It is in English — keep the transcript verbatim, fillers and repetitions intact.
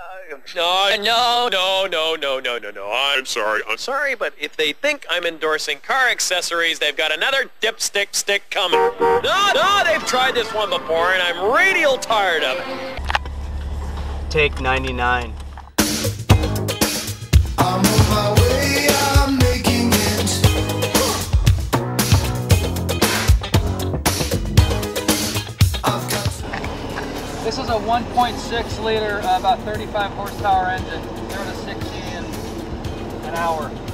No, no, no, no, no, no, no, no. I'm sorry. I'm sorry, but if they think I'm endorsing car accessories, they've got another dipstick stick coming. No, no, they've tried this one before, and I'm radial tired of it. Take ninety-nine. I'm on my way, I'm making it. I've got This is a one point six liter, uh, about thirty-five horsepower engine, zero to sixty in an hour.